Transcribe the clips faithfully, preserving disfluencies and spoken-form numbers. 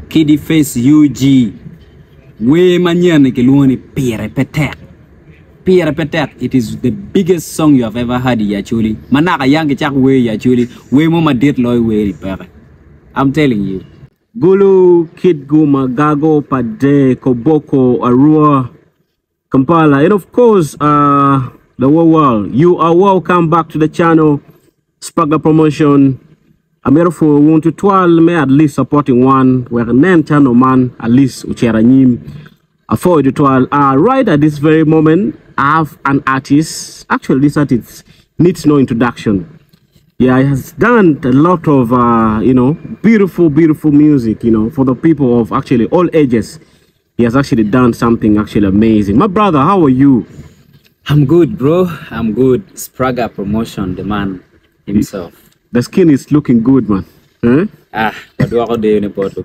Kiddy face U G. We manyane kiluni PIRE T E K. PIRE T E K. It is the biggest song you have ever heard actually. Manaka yangi chak we actually. We mama did loy we PIRE. I'm telling you. Gulu, Kidguma, Gago, Pade, Koboko, Arua, Kampala, and of course, uh, the whole world. You are welcome back to the channel, Spraga Promotion. I'm here for one to twelve, me at least supporting one, where nine channel man, at least Ucheranyim, a four to twelve. Uh, right at this very moment, I have an artist. Actually, this artist needs no introduction. Yeah, he has done a lot of, uh, you know, beautiful, beautiful music, you know, for the people of actually all ages. He has actually done something actually amazing. My brother, how are you? I'm good, bro. I'm good. Spraga Promotion, the man himself. The skin is looking good, man. Huh? Ah, but what are they in the bottle?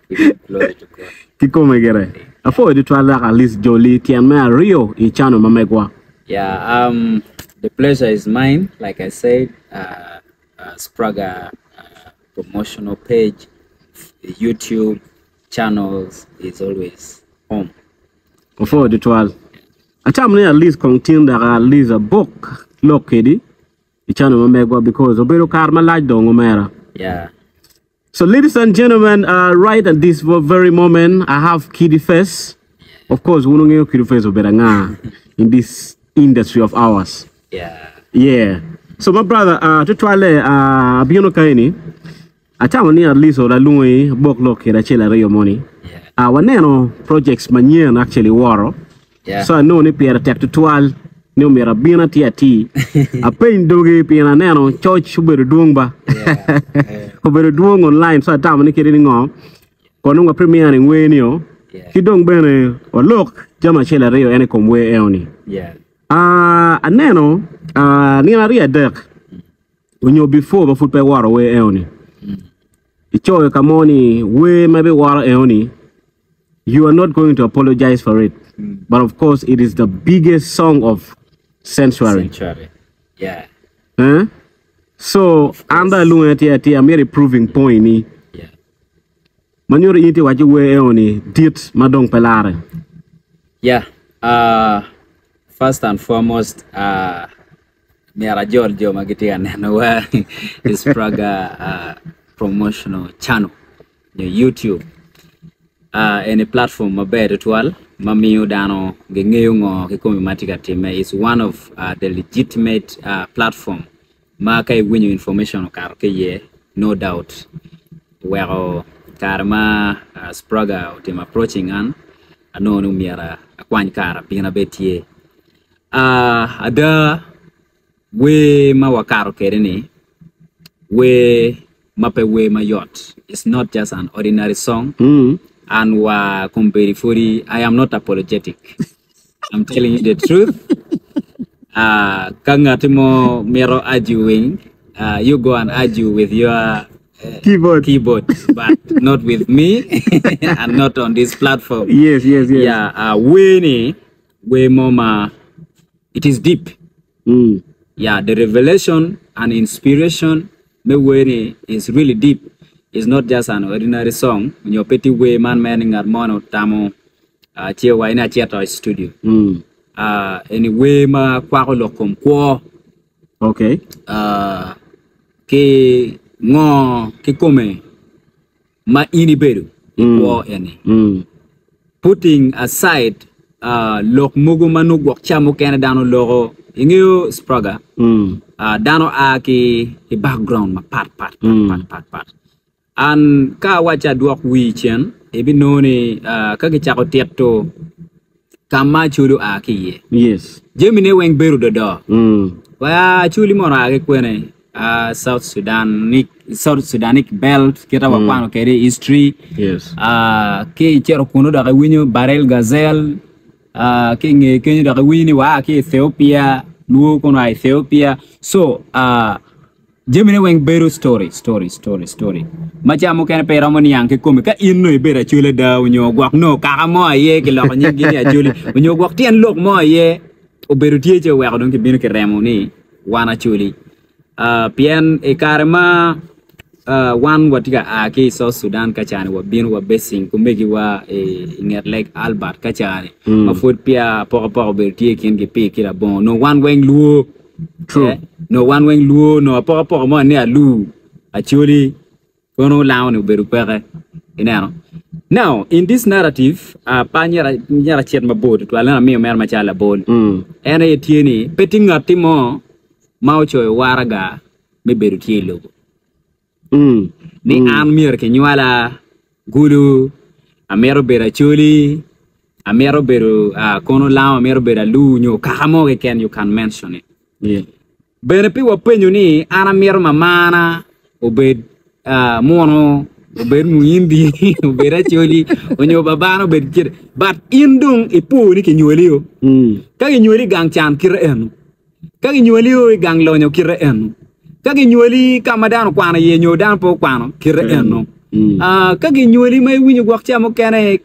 Kiko megere. I thought it was like at least Jolie, Tiama, Rio, e channel Mamegwa. Yeah, um, the pleasure is mine. Like I said, uh, uh Spraga uh, promotional page, YouTube channels is always home. Before the twelve, I tell me at least continue that at least a book, look, Kiddy. The channel Mamegwa because Obero Karma like Dongomera. Yeah. So, ladies and gentlemen, uh, right at this very moment, I have Kiddy Face. Of course, we don't know Kiddy Face in this industry of ours. Yeah. Yeah. So, my brother, uh, to try uh, Biono Kaini, I tell me at least or the Louis book look here, Chela Rio money. Yeah. Uh, one nano projects Manian actually war. Yeah. So, I know ni Pierre Tech to twelve. No me rabina tia ti a pain doge pina nano church uberu duongba uberu duong online so ta mani kiri ngo kono nga premier ni wenio kidong bene o look jama chela rio ene komwe eoni yeah ah uh, aneno ah uh, ni na ria dek unyo before ba football waro we eoni ichoyo kamoni we maybe waro eoni you are not going to apologize for it mm. But of course it is the biggest song of Sanctuary. Sanctuary. Yeah. Huh? So, under Luati, I'm very proving point. Yeah. Manure iti waji we oni dit madong pelare. Yeah. Uh first and foremost, uh Mera Giorgio Magitia Nanawa is Spraga uh promotional channel. The YouTube. Uh any platform mabe twelve. Mami Udano Gengeyungo Kikomi Matika Team is one of uh, the legitimate uh, platform. Maka win you information ye, no doubt. Where Karma uh, Spraga team approaching an no numiera Akwan Kara Pina Betie. Uh ada we mawakaro kereni we mape we my yacht. It's not just an ordinary song. Mm. And wa kumperi I am not apologetic. I'm telling you the truth. Uh kangatimo mero arguing. Uh you go and argue with your uh, keyboard keyboard, but not with me and not on this platform. Yes, yes, yes. Yeah, uh we we mama it is deep. Mm. Yeah, the revelation and inspiration me we is really deep. It's not just an ordinary song. When you're petty way man manning at mono tamo uh chewa in a theater studio. Mm. Uh anyway ma kwako kom kwa. Okay. Uh ke ngo ke come ma ini bedu kwa any. Mm. Putting aside uh lok mugu manu gwak chamo kena dano logo ingyo Spraga. Mm. Uh dano aki the background ma part part part mm. part part part. And ka wacha duak wichen ebi noni uh kage chako tieto kama chulu aki. Yes. Jemine weng beru dodo. Mm. Wa chuli mora ake kwene uh South Sudanic South Sudanic belt kita mm. wakwano kere history. Yes. Uh ke chero kuno da winyo barrel gazelle uh ke nge kenyo da wini wa ke Ethiopia luo kono Ethiopia. So uh Jemine weng beru story, story, story, story. Macha mo kena pera mo niyang ke kumi ka ino ibera chule da unyo guak no kaka mo aye ke loko nye gini a chule unyo guak tian lok mo aye o beru tiye che weko don ke bino ke remo ni wana chuli. Uh, pian e karma uh, one watika ake South Sudan kachane wa bin wa basing kumegi wa e nger like Albert kachane mm. ma foot pia poko poko bertie ken ge pe kila bon no one wing luo true eh? No one wing luo no poko poko mo ne alu actually kono lawo ne beru pere inano. Now in this narrative uh, pa nyara nyara chet mabod to ala mi mer ma chala bol mm. ene yetieni petinga timo maucho waraga me beru tie logo mm. ni mm. an mier ke nyala gulu amero bera choli amero beru uh, kono lawo amero bera lu nyo kahamo ke ken you can mention it yeah bene pi wa penyo ni ana mier mamana obed uh, mono obed muindi obera choli onyo babano bed kir but indung ipu ni ke nyoli yo mm. ka nyoli gang chan kire enu ka nyoli yo gang lonyo kire enu kagi nyoli kamadano kwana ye nyodan po kwano kire eno ah kagi nyoli mai winyu gwakcha mo kene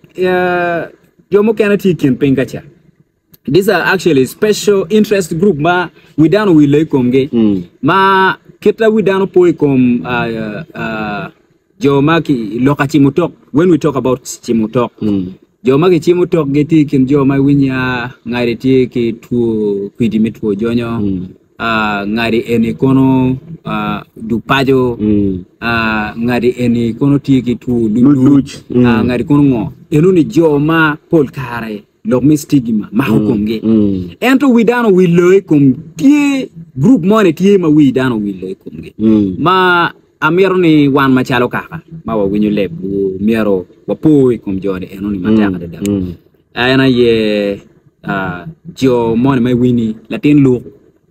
jo mo kene tikin pengacha. These are actually special interest group ma we down we like komge ma kita we down po kom uh, uh, jo ma ki lokati mutok when we talk about chimutok mm. jo ma ki chimutok geti kin jo ma winya ngari ti ki tu kwidimitu jonyo mm. Uh, ngari eni kono uh, du pajo mm. uh, ngari eni kono tiki tu lulu mm. uh, ngari kono ngo enu ni joma pol kare lo mistigma ma hukonge mm. ento we dano we loy kum tie group money tie ma we dano we loy kumge mm. ma amero ni wan ma chalo kaka ma wa winyu lebu miero wa poi kum jode enu ni mataka mm. da mm. ayana ye uh, jo money mai wini latin lu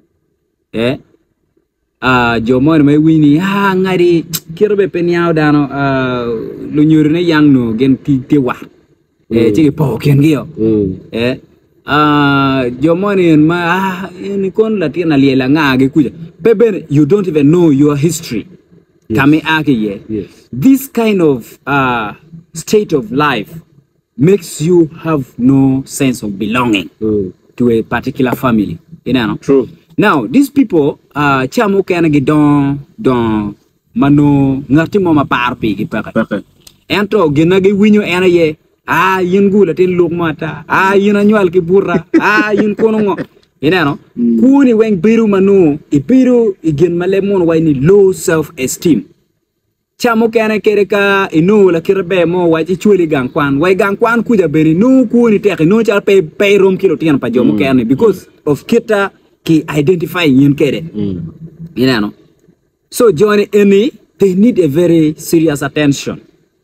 eh ah uh, jo mon mai wini ha ngari kirbe peniaw dano uh, lu nyurne yang no gen ti ti wa eh ci po ken gi yo eh ah jo mon ma ah ni kon la tina le la ngage kuja beben you don't even know your history yes. Kame ake ye yes. This kind of uh state of life makes you have no sense of belonging mm. to a particular family, you know. True. Now, these people, uh, chamo kena gi don don mano ngati mo maparpi gi paka. Ento gina gi winyo ena ye ah yin gula tin luk mata ah yin anywal ki burra ah yin kono ngo ina no mm. Kuni weng biru mano i biru igen malemon wayni low self esteem. Chamo kena kereka ino la kirbe mo waji chuli gang kwan way gang kwan kuja beri no kuni tek no chal pay pay rom kilo tian pa jomo mm. kena because mm. of kita ki identify yin kere mm. you know. So Johnny any they need a very serious attention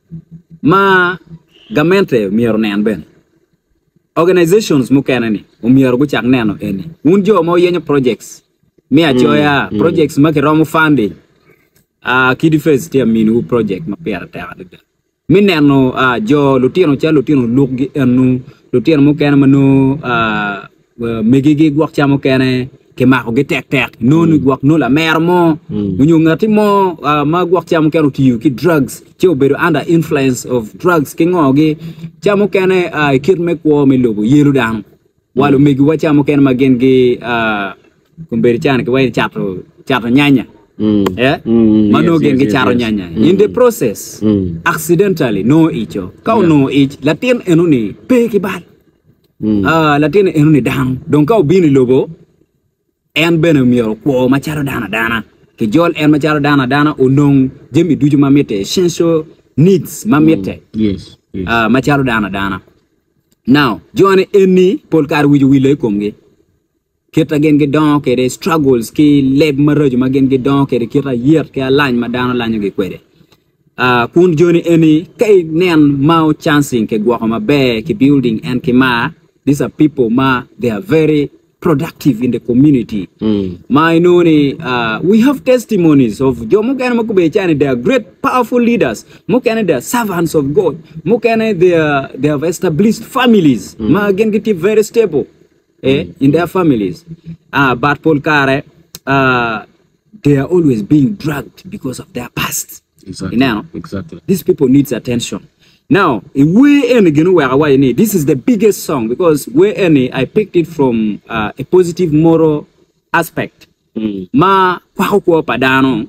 ma gamente miero nen ben organizations mu kenani o miero gu chak neno eni un jo mo yenyo projects mi achoya mm. projects ma ke romo funding a uh, Kiddy face tia minu project ma pera ta da mi neno uh, jo lutino cha lutino luggi enu lutino mu kenama no uh, megigi gwak chamo kene ke mako ge tek tek no ni gwak no la mer mo nyu ngati mo uh, ma gwak chamo kene tiyu ki drugs che obedo under influence of drugs ke ngoge chamo kene uh, kir me ko me lobo yelu dan walu megi wa chamo kene magen ge uh, kumberi chan ke wai chato chato nyanya mm. yeah mm, mano yes, gen yes, ge charo yes, nyanya mm. In the process mm. accidentally no icho ka yeah. No ich latin enuni pe ki bal Mm. Uh, Latin enuni down donc ka bini lobo en beno mioro ko macharo dana dana ke jol en macharo dana dana onong jemi duju mamete essential needs mamete mm. Yes, yes. Uh, macharo dana dana now jone eni pol kar wiju wile komge keta gen ge don ke de struggles ki leb maroj ma gen ge don ke de keta yer ke lañ ma dana lañ ge kwede uh, kun jone eni kay nen mau chancing ke gwa ma be ke building en ke ma. These are people ma they are very productive in the community. Mm. Ma know uh, we have testimonies of jo mukene makube chani they are great powerful leaders. Mukene they are servants of God. Mukene they are, they have established families. Mm. Ma again get very stable eh, mm. in their families. Ah uh, but Paul Kare uh, they are always being dragged because of their past. Exactly. You know? Exactly. These people needs attention. Now, we any this is the biggest song because we any I picked it from uh, a positive moral aspect. Mm. Ma kwa kwa padano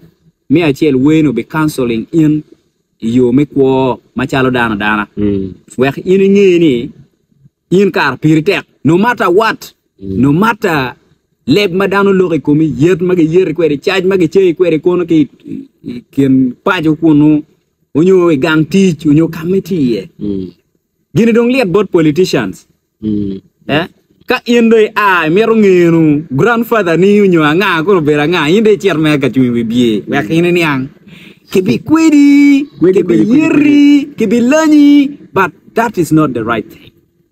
me achiel weno be counseling in yo me ko machalo dana dana mm. Wek in ngi ni in kar piritek no matter what mm. No matter leb madano lori komi yet mage yer kwere charge mage che kwere kono ki ken pajo kuno unyo e gang teach unyo committee ye mm. Gini dong liat both politicians mm. Eh ka inde a mero ngenu grandfather ni unyo anga ko bera nga inde chairman ka tumi bie wek in ni ang kebi kwedi kebi yeri kebi lani, but that is not the right thing.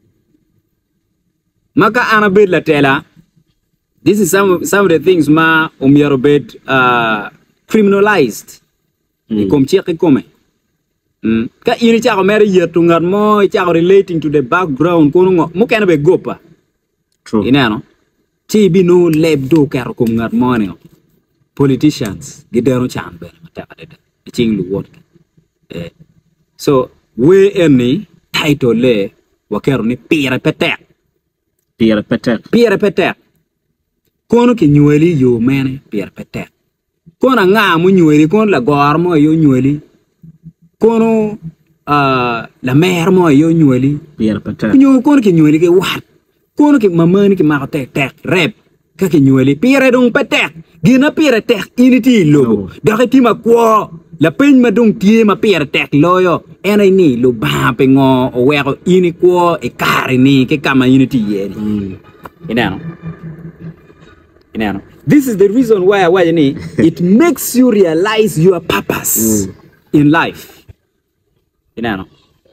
Maka anabed la tela. This is some some of the things ma umyarobed uh criminalized. Mm. Ikom cheke kome. Mm. Ka ini chako mere yetungar mo chako relating to the background kono mo kana be gopa. True. Inano. Ti bi no lebdo karo kom ngar mo ne. Politicians gidero chambe mataka de. Ching lu wot. Eh. So we any title le wakero ni pire petek. Pire petek. Pire petek. Kono ki nyueli yo mene pire petek. Kono nga mu nyueli kono la gormo yo nyueli. Kono uh, la mer mo yo nyueli pire petek. Nyu kono ki nyueli ke wat. Kono ki mamani ki ma tek tek rep ka ki nyueli pire dong petek. Gina pire tek initi logo. Dake tima kwa la peny madong tie ma pire tek loyo ena ni lo ba pe ngo o wero ini kwa e kare ni ke kama unity yeri. Mm. Inano. Inano. This is the reason why why ni it makes you realize your purpose mm. in life. Inano.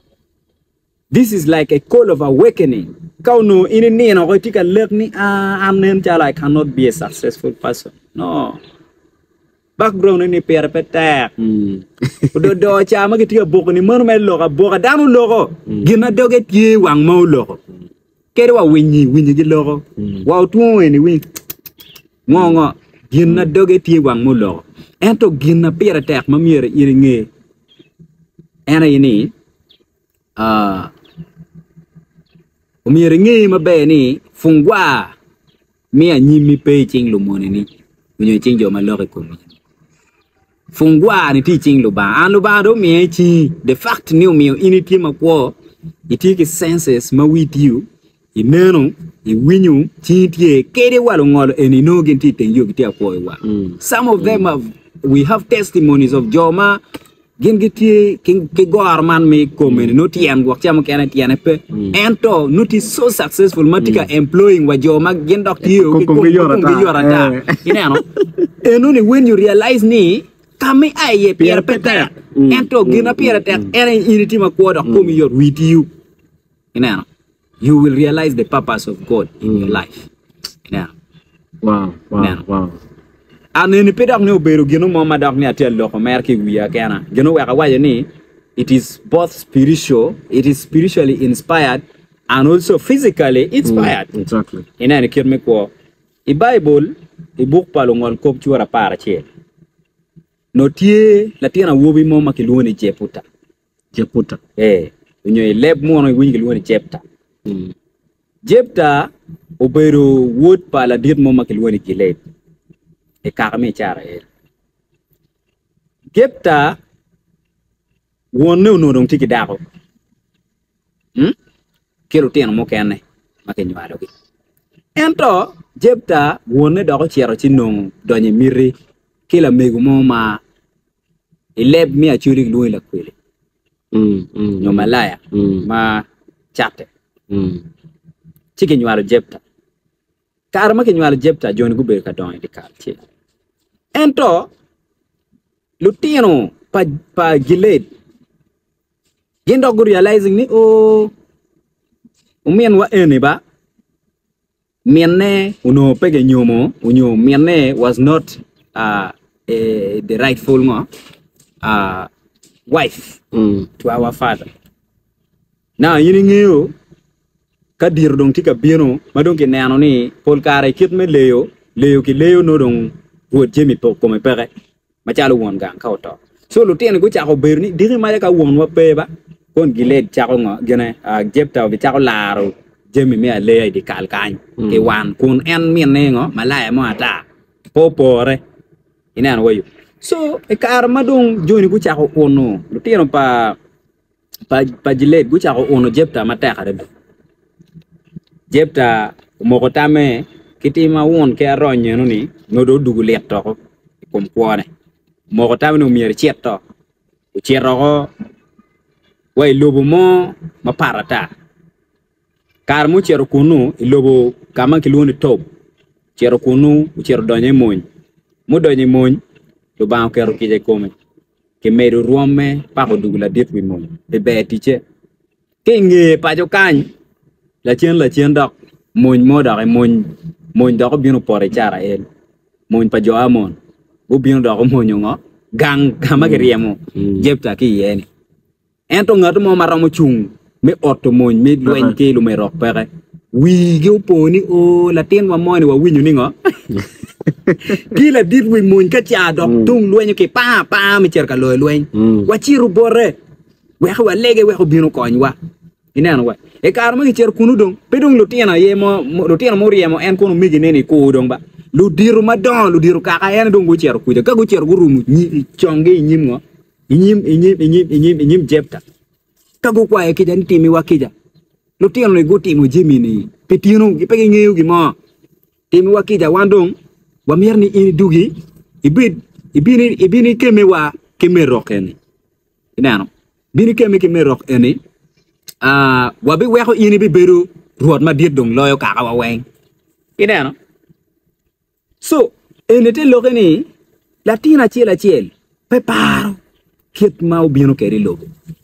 This is like a call of awakening. Kauno ini ni na kotika let ni ah I'm I cannot be a successful person. No. Background ni pere petek. Do do cha ma gitika boko ni mon me logo boka danu logo. Gina doge tie wang mo logo. Kere wa winyi winyi gi logo. Wa tuo ni win. Ngongo gina doge tie wang mo logo. Ento gina pere tek ma miere iri nge. Ena ini ah umiere nge ma be ni fungwa mi anyimi pe ching lumoni ni. Unyo ching jo ma logo ko. Fungwa ni teaching luba an luba do mi chi the fact ni mi initi makwo itiki senses ma with you ineno I winyu chi tie kere walo ngolo eni no ginti ten yo gitia ko wa some of them have we have testimonies of joma gin giti ke gor man me komen no tian gok cham kana tian pe ento not is so successful matika employing wa joma gin dok tiyo ke ko yorata ineno eno ni when you realize ni kami aye pierre petek ento gina pierre petek ere unity makwodo come your with you you know you will realize the purpose of God in your life you know wow wow wow aneni pedok ne obero gino mo madok ne atel loko mer ki wiya kana gino weka waje ni it is both spiritual it is spiritually inspired and also physically inspired mm, exactly ina ne kirme ko i bible i book palongol kop chuara para che no tie la tiana wobi mo makiluoni jeputa jeputa eh unyo leb mo no wingi luoni jepta mm. Jepta obero wood pala dit mo makiluoni gileb e karame chara e Jepta wonno no dong tiki dako hm kero tiana mo kenne makenyaro gi ento Jepta wonne doko chiero chinong donye miri kila megu mo ma ileb mi achuri lui la kwele mm mm no malaya mm. Ma chate mm chike nywaro Jepta kar ma ke nywaro Jepta joni gube ka don di kalche ento lutino pa pa giled gindo go realizing ni o umien wa ene ba mienne uno pege nyomo unyo mienne was not uh Uh, the rightful uh, wife mm. to our father. Now, you know, kadir dong tika bino, madong ki nano ni polkare kit me leo, leo ki leo no dong wood jemi po kome pere, machalo won gang kauto. So lutien go chako berni, diri maya ka won wa peba, kon giled chako nga gene uh, Jepta bi chako laro jemi me leo di kalkany mm. Ke wan kun en mien ne ngo malaya mo ata popore. Inan wayo So e karma dong joni gu chako ono lutino pa pa pa jilet gu chako ono jepta mataka de jepta moko tame kitima won ke aronye no ni no do dugu letto ko kom kwone moko tame no mier chietto u chierro way lobo mo ma parata kar mu chiero kunu lobo kama kiluni top chiero kunu u chiero donye moñ mu donye moñ lo ba ko ro kije kome ke meru ruome pa ko dugula dit wi moñ be be tiche ke nge pa jo kan la chien la chien dok moñ mo dok e moñ moñ dok bino pore chara el moñ pa jo amon bu bino dok moñ ngo gang kama ke riemo jepta ki yeni ento ngat mo maramo chung me otto moñ me lwen ke lu me rok pere wi ge oponi o la ten wa moni wa winyu ni ngo kila dit wi moñ ka cha dok tung lwen ke pa pa me cher ka loy lwen wa chiru bore we wa lege we ko bino koñ wa inano wa e karma ki cher kunu dong pedong lo tiena ye mo lo tiena mo riemo en kono migi neni ko dong ba lu diru madon lu diru kaka en dong go cher ku ka go cher go rumu ni chonge nyim ngo inyim inyim inyim inyim inyim jepta ka go kwa e kija ntimi wa kija lo tiena no go timo jimini petino gi pege ngeu gi mo timi wa kija wandong wa merni ini dugi ibid ibini ibini keme wa keme rokeni inano bini keme keme rok eni ah uh, wabi weko ini bi beru ruot ma dit dong loyo kaka wa weng inano so enete lokeni latina chiela chiel pe paro kit ma ubino keri logo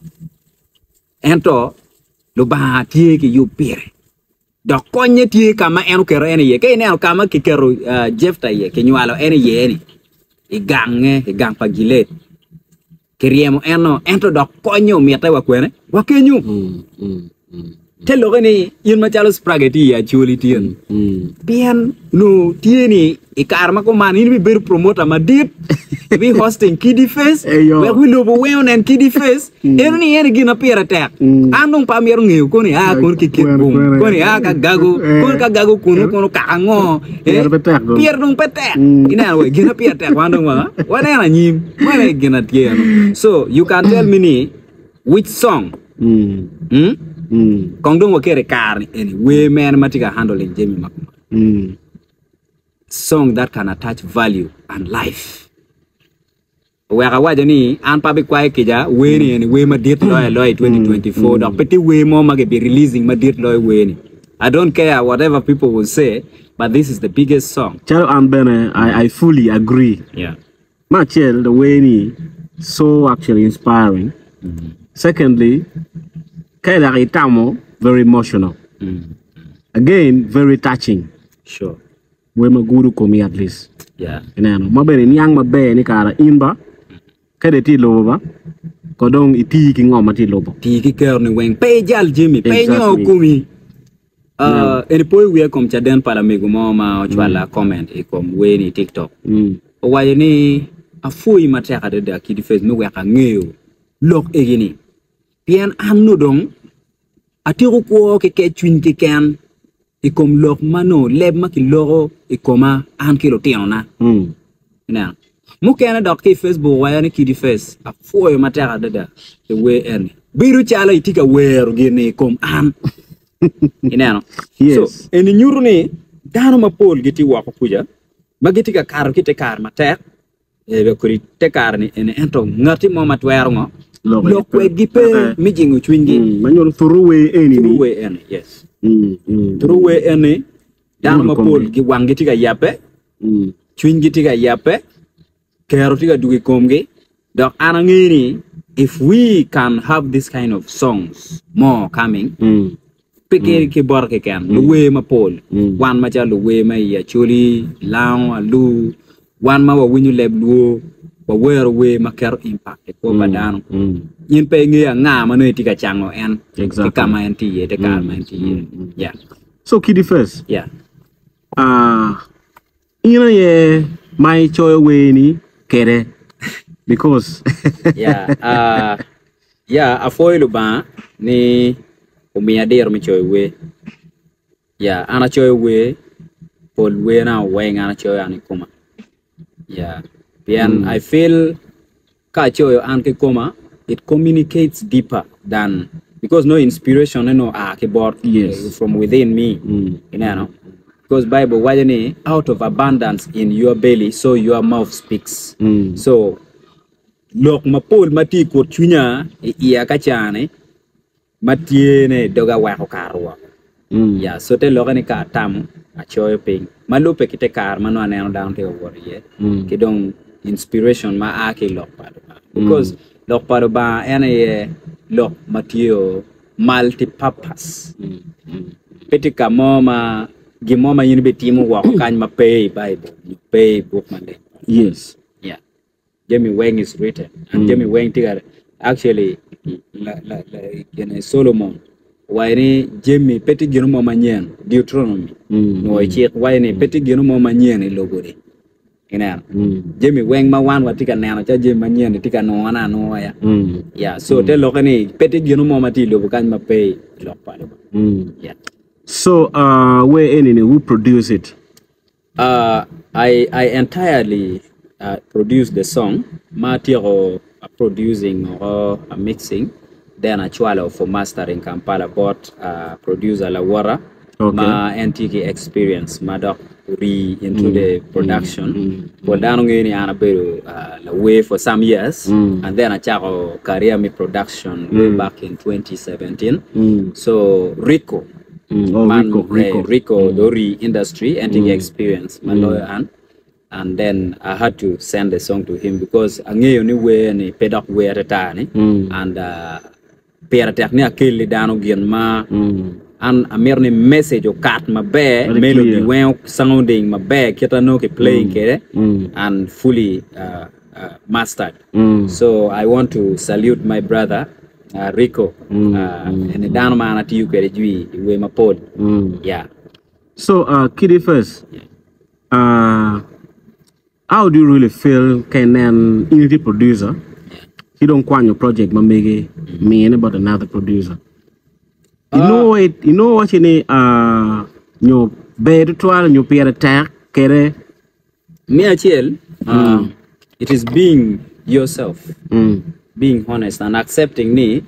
ento lo ba tie ki yu pire do konye tie kama enu kero eni ye ke ene kama ki kero uh, jefta ye ke nywalo eni ye eni igange igang pagilet keriemo eno ento do konyo mieta wa kwene wa kenyu mm, mm, mm, te logani yin ma chalo spaghetti ya chuli tien mm. Pian no tieni e karma ko man in bi ber promoter ma dit we hosting Kiddy Face we we lobo weon and Kiddy Face en ni en gina pira tek andong pa mer ngeu ko ni a ko ki kit bum ko ni a ka gago ko ka gago kuno ko ka ngo e pier dong petek ina we gina pira tek wandong wa wana na nyim wana gina tieno so you can tell me ni which song mm hmm mm kong dong wa kere kar ni we man matika handling Jamie Makuma mm song that can attach value and life. Where waja ni an pabi kwa kija we ni we ma dit loy loy twenty twenty-four dok peti we mo mage be releasing ma dit loy we ni. I don't care whatever people will say, but this is the biggest song. Chalo and Bene, I I fully agree. Yeah. Machel the way ni so actually inspiring. Mm-hmm. Secondly, Kaila Itamo very emotional. Mm-hmm. Again, very touching. Sure. We ma guru komi at least. Yeah. Inano mabere ni yang mabe ni kara inba kede ti loba kodong iti ki ngoma ti loba. Ti ki ker ni weng pe jal Jimmy pe nyo komi. Uh eni poi we kom chaden para mego mo ma ochwala comment e kom we ni TikTok. Mm. O waye ni afui mateka de da Kiddy Face me we ka ngeo lok egini. Pien anno dong atiru ko ke ke twin ke ken e kom lok mano leb ma ki loro e koma an kilo tiano na mm na mu kena dok ke Facebook wa ni Kiddy Face a foyo matera dada the way en biru chala itika weru gene kom an inano yes. So en nyuru ni dano ma pol giti wa ko kuja magiti ka kar kite kar matek e be kuri te kar ni en ento ngati mo matwer ngo lok we gipe mi jingu chwingi manyo through way eni through way en yes Mm, mm, through way any down my pole gi wangi tiga yape mm chwin gi tiga yape kero tiga dugi komge dok anangini if we can have this kind of songs more coming mm peke ke bor ke kan the way my pole one ma jalo way ma ya choli law lu one ma wa winyu leb lu wa where way ma kero impact ko badano yin pe ngi nga ma ne tiga chango en exactly kama en ti ye de kama en ti ye yeah. So Kiddy Face yeah uh you know yeah my choy way ni kere because yeah uh yeah afoilu ba ni umiader mi choy we yeah ana choy we pol we na we ana choy ani kuma yeah And mm. I feel kachoyo anke koma, it communicates deeper than because no inspiration, you know, ah, keyboard yes. uh, from within me, mm. you know. Because Bible, why you out of abundance in your belly, so your mouth speaks. Mm. So, look, mapol mati ko chunya iya kachane matiene doga wa karwa. Yeah, so te lokani ka tam a choyo ping. Malupe kite kar mano aneno down te over ye. Kidong inspiration ma ake lok pado ba. Because lok pado ba ene lok matio multi-purpose. Petika moma gimoma yini be timu wa kany ma pay Bible, you pay book mande. Yes. Yeah. Jamie Wang is written. And mm. Jamie Wang tiga actually la la la you Solomon. Why ni Jamie peti gino mo manyen Deuteronomy. Mm. No ichi why ni peti gino mo manyen ni logo ni. Ina. Jamie Wang ma wan watika nana cha Jamie manyen tika no wana no ya. Mm. Yeah, so mm. te lokani peti gino mo mati logo kany ma pay lok pa. Mm. Yeah. So, uh, where any who produce it? Uh, I I entirely uh, produce the song. Matiro uh, producing or uh, mixing. Then I chwalo for mastering Kampala. But uh, producer Lawara. Okay. Ma N T K experience. Ma doc re into mm. the production. Mm. But then ngini anaberu uh, way for some years. Mm. And then I chako career me production mm. way back in twenty seventeen. Mm. So Rico. Mm, oh, man, Rico, Rico, uh, Rico mm. Dori industry and mm. experience, my mm. lawyer and and then I had to send the song to him because I knew anyway and he paid up way at a time mm. and uh Pierre Technia kill down again ma mm. and a mere message or cut my bear melody when sounding my bear kita no ke playing mm. mm. and fully uh, uh, mastered. Mm. So I want to salute my brother. Uh, Rico, mm, uh, mm, and the down man at you get we my pod. Mm. Yeah. So, uh, Kiddy first, yeah. uh, how do you really feel? Can an unity producer, yeah. you don't want your project, but maybe mm. me about another producer. You uh, know it. You know what you need. Uh, your bed trial, your peer attack, kere. Me a chill. Um, it is being yourself. Mm. Being honest and accepting me,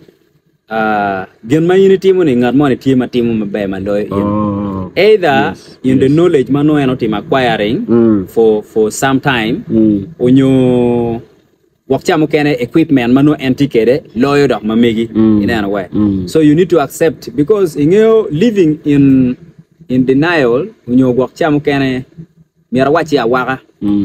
uh, gen my unity money, not money team a team by my lawyer. Oh, either yes, in yes. the knowledge man no team acquiring mm. for for some time, mm. when you work chamukene equipment man no antiquated lawyer dog mamegi mm. in any way. Mm. So you need to accept because in you living in in denial when you work chamukene mirawachi awara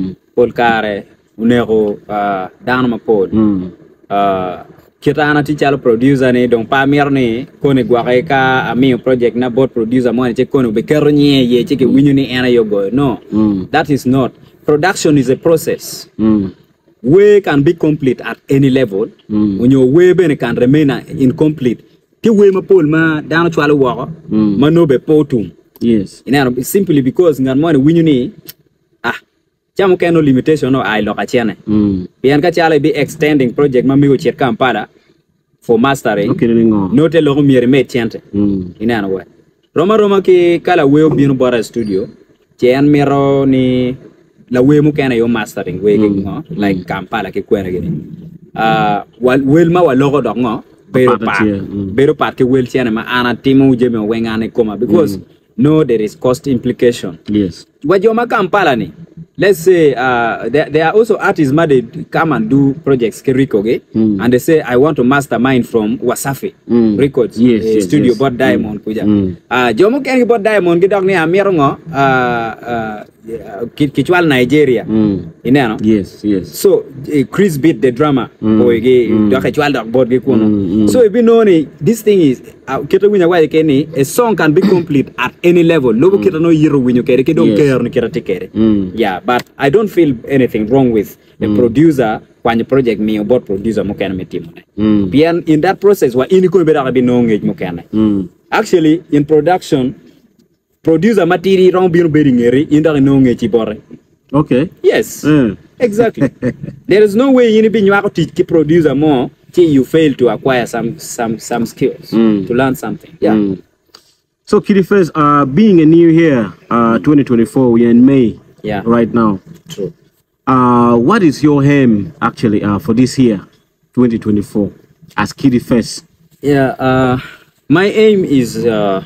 polkare unero uh down my pod. Mm. Uh, kita ana tichalo producer ni dong pamer ni kone gwake ka ami project na board producer mo ni che kone be kero nye ye che ke winyu ni ana yogo no mm. that is not production is a process mm. way can be complete at any level mm. when your way ben can remain incomplete ti way ma pol ma dano chwalo wako mm. ma no be potum yes ina simply because ngan mo ni winyu ni ah Chamu no limitation no I look at chene. Pian ka chala be extending project mami go chet Kampala for mastering. Okay, no. No te logo mi remate chente. Ina no way. Roma Roma ki kala we binu bara studio. Chen mero ni la we mu kana yo mastering we mm. like Kampala ki kwena gini. Ah wal wel ma wa logo dog ngo pero pa. Pero pa ke wel chene ma ana timu jeme wengane koma because mm. no there is cost implication. Yes. Wajoma Kampala ni. Let's say uh, there, there are also artists that come and do projects Keriko, okay? mm. and they say I want to mastermind from Wasafi mm. Records yes, uh, yes, studio yes. bought Diamond kuja. Mm. Uh, Jomo kengi bought Diamond gidok ni amirongo uh, uh, kichwal Nigeria. Mm. Inano? Yes, yes. So uh, Chris beat the drummer. Mm. Oige mm. do kichwal dok board gikuno. Mm. So if you know ni this thing is uh, kita winya wa keni a song can be complete at any level. Lobo mm. kita no yiro winyo kere ke don't care ni kita tikere. Mm. Yeah. But I don't feel anything wrong with the mm. producer when the project me about producer mo kana me team. Mm. In that process, wa ini ko bera be no ngej mo kana. Actually, in production, producer matiri wrong be bering eri in that no ngej bore. Okay. Yes. Mm. Exactly. There is no way you be nyako teach producer more till you fail to acquire some some some skills mm. to learn something. Yeah. Mm. So Kiddy first, uh, being a new year, uh, twenty twenty-four, we're in May. Yeah. Right now. True. Uh, what is your aim actually uh, for this year, twenty twenty-four, as Kiddy Fest? Yeah, uh, my aim is uh,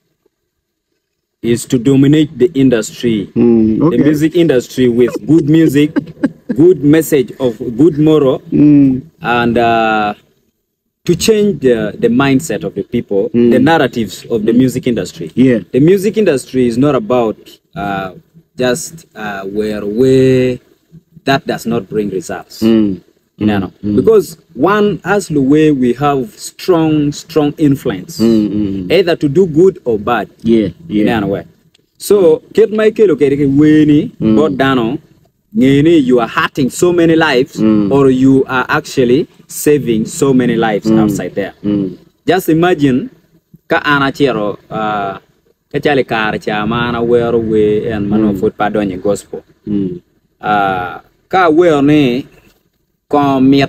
is to dominate the industry, Mm, okay. the music industry, with good music, good message of good moral, Mm, and uh, to change the, the mindset of the people, Mm. the narratives of the music industry. Yeah. The music industry is not about uh, just uh, where we that does not bring results. mm, You know, because one as the way we have strong, strong influence, mm, mm. either to do good or bad. Yeah, You yeah. know, way. So, get my kilo kere weni, but dano, ngeni, you are hurting so many lives, Mm. or you are actually saving so many lives outside there. Mm, Just imagine, ka ana chero, uh, ka chale kar cha mana wero we and mano foot padonye gospel. mm, Uh, ka wero ne, kon miet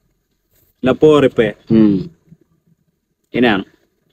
la pore pe, mm. inan.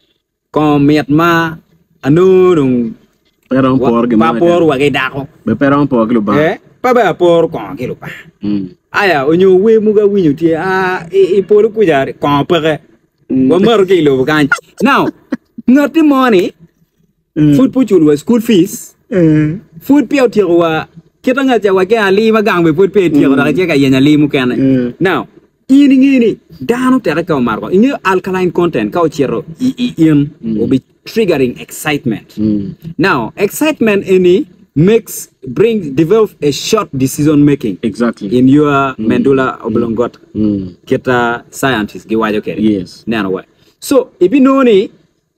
Kon miet ma anurung Pero un por que pa me por wage dako. Me pero un por que lo ba. Eh, pa ba por kon kilo pa. Mm, Aya onyo we muga winyo ti a i por ku jar kon pere. Wa mar kilo kan. Now, ngati money food puchul wa school fees. mm. Food pio ti wa kita nga ja wa ke ali ma gang be food pay ti da ke ka yenya li mu kan. Mm. Now, ini ngini dano tere ka mar ko. Ini alkaline content ka o chero i i in will be triggering excitement. Mm. Now, excitement any makes bring develop a short decision making Exactly. in your medulla oblongata. Mm. Kita scientists giwajo kere. Yes. Nano way. So, if you know ni,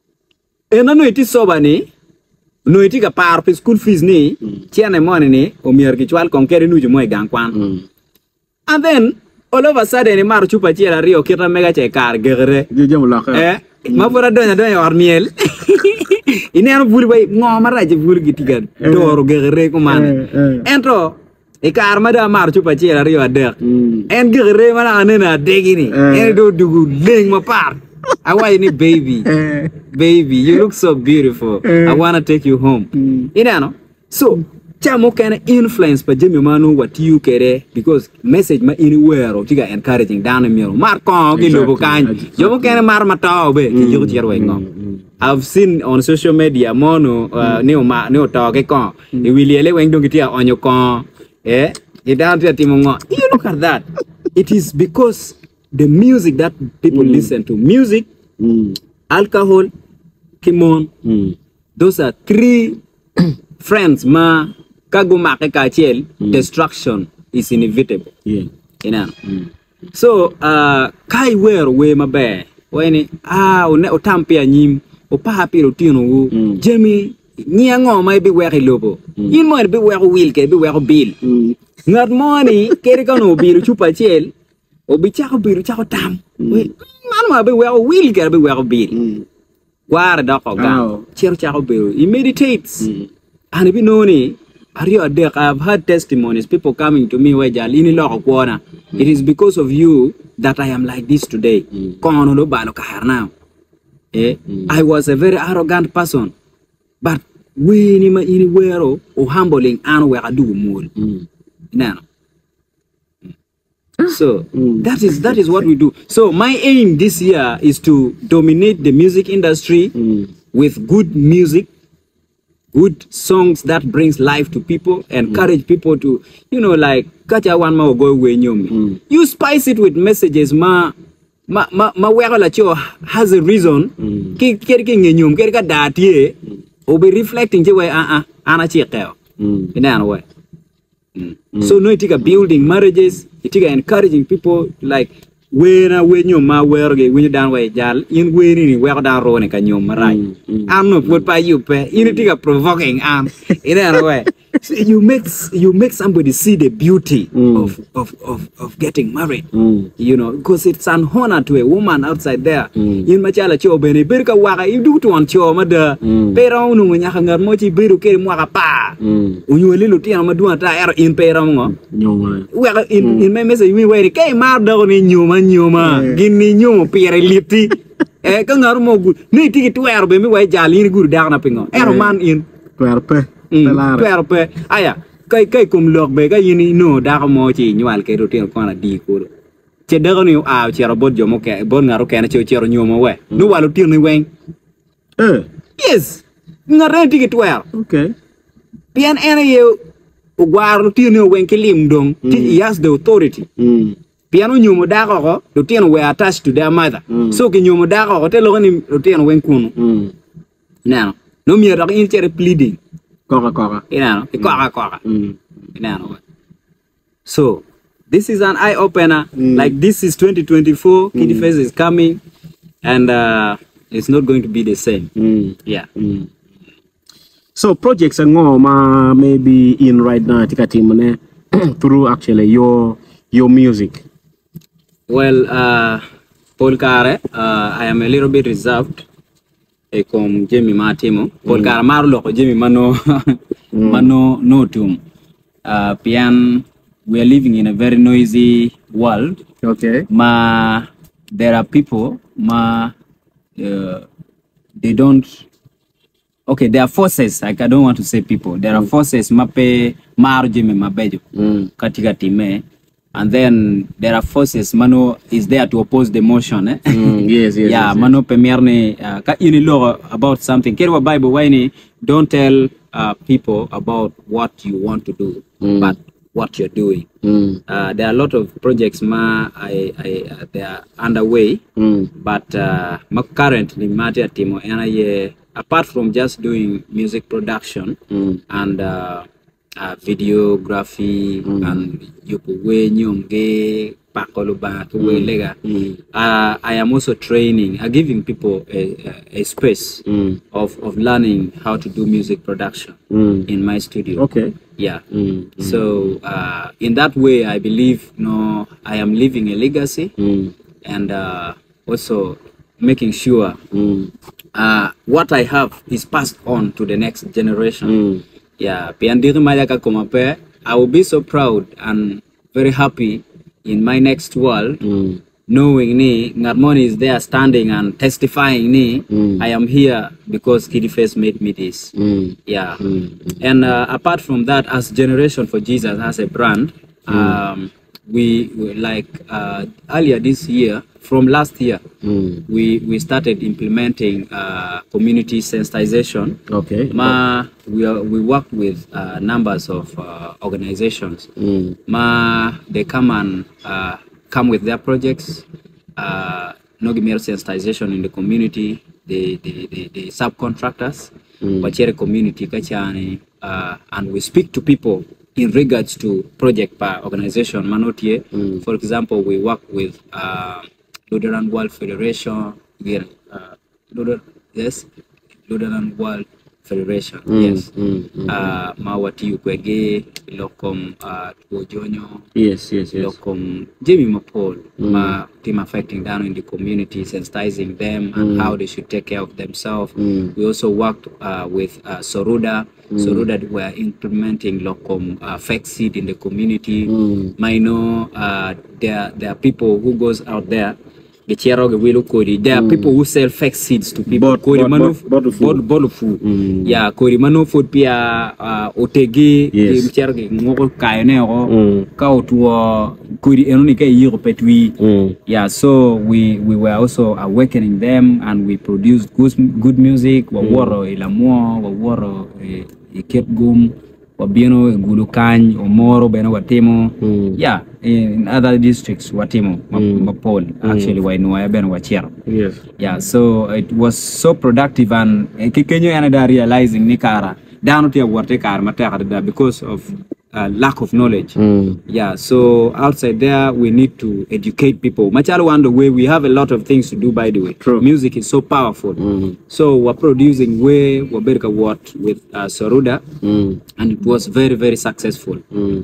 ena no iti soba ni, no iti ka par pe school fees ni, chiane money ni, o mier kichwal konkere nuju mo gang kwan. Mm. And then, all of a sudden, ni maru chupa chiera rio kita mega che kar gegere. Je je mulak. Eh, ma fora donya donya war miel. Ini anu buri bay ngomar aja buri gitigan. Doro gegere ko man. Entro e kar mada mar chupa chiera rio adek. Mm. En gegere mana anena degini. En do dugu leng ma par. Awai ni baby. Eh. Baby, you look so beautiful. I want to take you home. You know? So, chamo can influence pa jemi manu what you kere because message ma anywhere or tiga encouraging down in your mar ko gi lobo kan. Yo can mar mata be ki yo tier we ngom. I've seen on social media mono uh, neo ma neo to ke ko. E wili ele weng dong kitia onyo ko. Eh? E down to timongo. You look at that. It is because the music that people mm. listen to. Music, Mm. alcohol, kimon. Mm. Those are three friends ma kaguma kachel. Destruction is inevitable. Yeah. You know. Mm. So uh kai wer we mabe. When ah o ne o tampia nyim o pa piro tino wo jemi nyango mai be wer lobo. In mo be wer will ke be wer bill. Ngat money kere kono biru chupa chel. O bi chako biru chako tam. We man ma be wer will ke be wer bill. War da ko ga. Chero chako biru. He meditates. And if you know ni I've had testimonies, people coming to me where Jalini Loro. It is because of you that I am like this today. Mm. Eh? Mm. I was a very arrogant person. But when you anywhere or humbling and where I do more. Now. So mm. that is that is what we do. So my aim this year is to dominate the music industry mm. with good music. Good songs that brings life to people, encourage mm. people to, you know, like kacha one ma go away mm. You spice it with messages ma ma ma ma wera la cho has a reason. Ki keri ki nyum keri ka datie o be reflecting je way ah ah ana chi keo. In an way. So no it take building marriages, it take encouraging people like when I when you ma where when you down way jal in when you where down road and you right. I'm not put by you pay you take a provoking arm in that way. So you make you make somebody see the beauty mm. of, of, of, of getting married. Mm. You know, because it's an honor to a woman outside there. In machala cho bene berka waka you do to on cho mada pero unu nya hangar mochi beru ke mwaka pa. Unyu lelu ti ama duan ta er in pero ngo. Nyoma. Well in in my message we wait ke mar do ni nyoma nyoma gini nyoma pere lipti. Eh ka ngar mo gu ni tiki twer be mi wai jali ni gur da na pingo. Er man in twer pe. Twerpe. Aya. kai kai kum lok be ka yini no da ko mo chi nyal ke rotin ko na di ko che de ko ni a che robot jo mo ke bon ngaro ke na che che ro nyomo we no walu tin ni wen eh yes ngare ti ke twelve okay pian ene yo ugwaro tin ni wen ke lim dong he has the authority mm piano nyomo da ko do tin we attached to their mother so ke nyomo da ko te lo ni do tin wen kunu mm no no mi ro in chere pleading kora kora you know kora kora mm you know so this is an eye opener mm. like this is twenty twenty-four Kiddy Face is coming and uh it's not going to be the same mm. yeah mm. So projects are ngoma maybe in right now tikati through actually your your music. Well, uh, Paul Kare, uh, I am a little bit reserved. I come Jamie Matimo. Paul Kare Marlo, Jamie Mano, Mano no tum. Uh, Pian, we are living in a very noisy world. Okay. Ma, there are people. Ma, uh, they don't. Okay, there are forces. Like I don't want to say people. There are forces. Mape Maru Jamie Mabejo. Katika time. And then there are forces Mano is there to oppose the motion eh? mm, yes yes yeah yes, Mano yes. Pemierne uh, ka ini law about something Kerwa Bible why don't tell uh, people about what you want to do mm. but what you're doing mm. uh, there are a lot of projects ma I, I uh, they are underway mm. but uh, currently Matia Timo and I apart from just doing music production mm. and uh, Uh, videography mm. and yukuwe nyonge pakoluba kuwe lega uh, I am also training uh, giving people a, a, a space mm. of, of learning how to do music production mm. in my studio. Okay. Yeah. Mm. So uh, in that way I believe no I am leaving a legacy mm. and uh, also making sure mm. uh, what I have is passed on to the next generation. Mm. Yeah, I will be so proud and very happy in my next world, mm. knowing ni Ngarmoni is there standing and testifying ni mm. I am here because Kiddy Face made me this. Mm. Yeah, mm. and uh, apart from that, as Generation for Jesus as a brand, mm. um, we, we like uh, earlier this year, from last year, mm. we we started implementing uh, community sensitization. Okay. Ma, we are, we work with uh, numbers of uh, organizations. Mm. Ma, they come and uh, come with their projects. Uh, no give me sensitization in the community. The the the, the subcontractors, mm. community kachani, uh, and we speak to people in regards to project per organization. Manotie, mm. for example, we work with. Uh, Lutheran World Federation, again, uh, Lutheran, yes, Lutheran World Federation, mm, yes. Mm, mm, uh, Mawati Ukwege, Lokom uh, Tuojonyo, yes, yes, yes. Lokom Jimmy Mapol, mm. ma team affecting down in the community, sensitizing them and mm. how they should take care of themselves. Mm. We also worked uh, with uh, Soruda. Mm. Soruda were implementing Lokom uh, fake seed in the community. Mm. I know uh, there there are people who goes out there. There are mm. people who sell fake seeds to people. Kori mano bottle food. Yeah, kori mano food pia otegi mchero ngoko kaene o kao tuo kori enoni ke yiro petwi. Yeah, so we we were also awakening them and we produced good good music. Waworo ilamuo, waworo iketgum. Wabieno, Gulukany, Omoro, Beno, Watimo. Mm. Yeah, in other districts, Watimo, mm. Mapol, actually, mm. Wainua, Ben, Wachero. Yes. Yeah, so it was so productive and Kikenyo Anada realizing Nikara, down to Watekar, Matara, because of uh, lack of knowledge. Mm. Yeah, so outside there, we need to educate people. Machalo one the way we have a lot of things to do, by the way. True. Music is so powerful. Mm. So we're producing way, Waberka what with uh, Soruda. Mm. And it was very, very successful. Mm.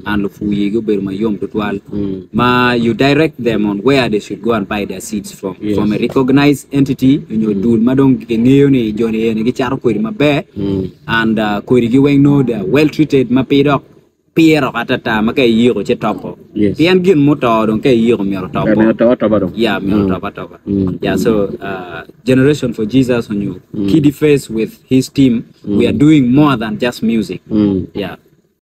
And ma, you direct them on where they should go and buy their seeds from. Yes. From a recognized entity in your dude. Madong Johnny and uh know they are well treated, ma paid up. PIRE atata makai yiro che topo. Yes. Pian gin moto don kai yiro mero topo. Yeah, mero topo topo. Yeah, so uh, Generation for Jesus on you. Mm. Kiddy Face with his team, mm. we are doing more than just music. Mm. Yeah.